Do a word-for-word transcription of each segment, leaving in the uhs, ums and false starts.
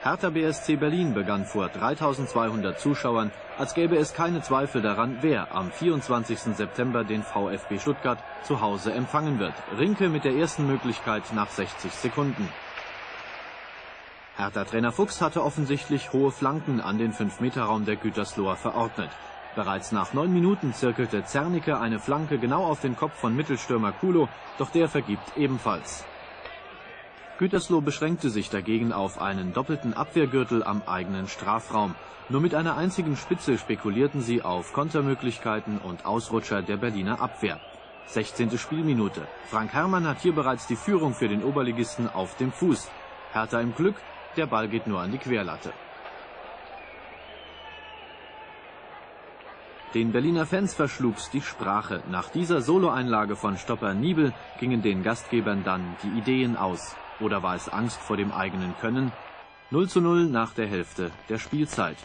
Hertha B S C Berlin begann vor dreitausendzweihundert Zuschauern, als gäbe es keine Zweifel daran, wer am vierundzwanzigsten September den VfB Stuttgart zu Hause empfangen wird. Rinke mit der ersten Möglichkeit nach sechzig Sekunden. Hertha-Trainer Fuchs hatte offensichtlich hohe Flanken an den fünf Meter Raum der Gütersloher verordnet. Bereits nach neun Minuten zirkelte Zernike eine Flanke genau auf den Kopf von Mittelstürmer Kulo, doch der vergibt ebenfalls. Gütersloh beschränkte sich dagegen auf einen doppelten Abwehrgürtel am eigenen Strafraum. Nur mit einer einzigen Spitze spekulierten sie auf Kontermöglichkeiten und Ausrutscher der Berliner Abwehr. sechzehnte Spielminute. Frank Herrmann hat hier bereits die Führung für den Oberligisten auf dem Fuß. Hertha im Glück, der Ball geht nur an die Querlatte. Den Berliner Fans verschlug's die Sprache. Nach dieser Soloeinlage von Stopper Niebel gingen den Gastgebern dann die Ideen aus. Oder war es Angst vor dem eigenen Können? null zu null nach der Hälfte der Spielzeit.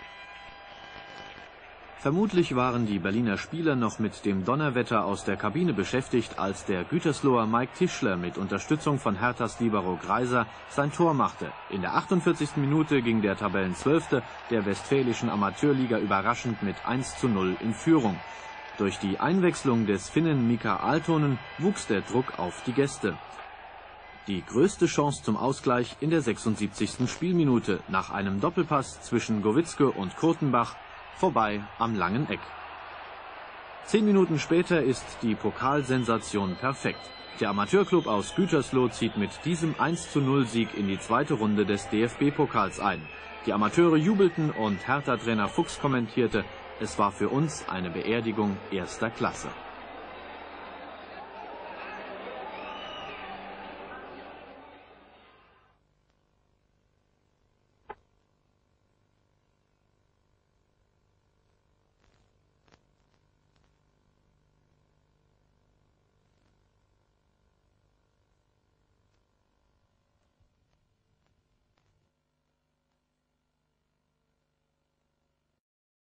Vermutlich waren die Berliner Spieler noch mit dem Donnerwetter aus der Kabine beschäftigt, als der Gütersloher Mike Tischler mit Unterstützung von Herthas Libero Greiser sein Tor machte. In der achtundvierzigsten Minute ging der Tabellenzwölfte der westfälischen Amateurliga überraschend mit eins zu null in Führung. Durch die Einwechslung des Finnen Mika Aaltonen wuchs der Druck auf die Gäste. Die größte Chance zum Ausgleich in der sechsundsiebzigsten Spielminute nach einem Doppelpass zwischen Gowitzke und Kurtenbach, vorbei am langen Eck. Zehn Minuten später ist die Pokalsensation perfekt. Der Amateurklub aus Gütersloh zieht mit diesem eins zu null Sieg in die zweite Runde des D F B-Pokals ein. Die Amateure jubelten und Hertha-Trainer Fuchs kommentierte: Es war für uns eine Beerdigung erster Klasse.